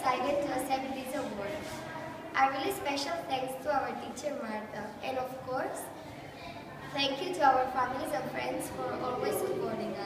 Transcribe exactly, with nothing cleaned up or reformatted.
excited to accept this award. A really special thanks to our teacher Martha, and of course, thank you to our families and friends for always supporting us.